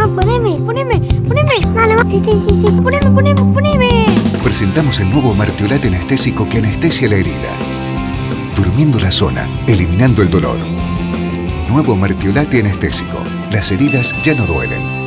poneme. Dale, sí. Poneme. Presentamos el nuevo Martiolate anestésico que anestesia la herida, durmiendo la zona, eliminando el dolor. Nuevo Martiolate anestésico. Las heridas ya no duelen.